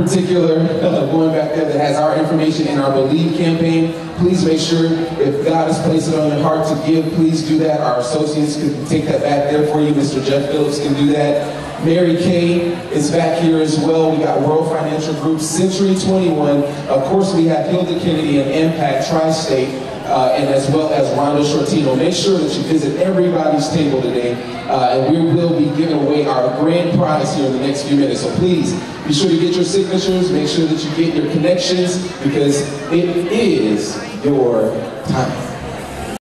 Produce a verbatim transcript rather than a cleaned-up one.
particular, uh, going back there, that has our information in our Believe campaign. Please make sure, if God has placed it on your heart to give, please do that. Our associates can take that back there for you. Mister Jeff Phillips can do that. Mary Kay is back here as well. We got World Financial Group, Century twenty-one. Of course, we have Hilda Kennedy and Impact Tri-State, uh, and as well as Rondo Shortino. Make sure that you visit everybody's table today, uh, and we will be giving away our grand prize here in the next few minutes. So please, be sure to get your signatures, make sure that you get your connections, because it is your time.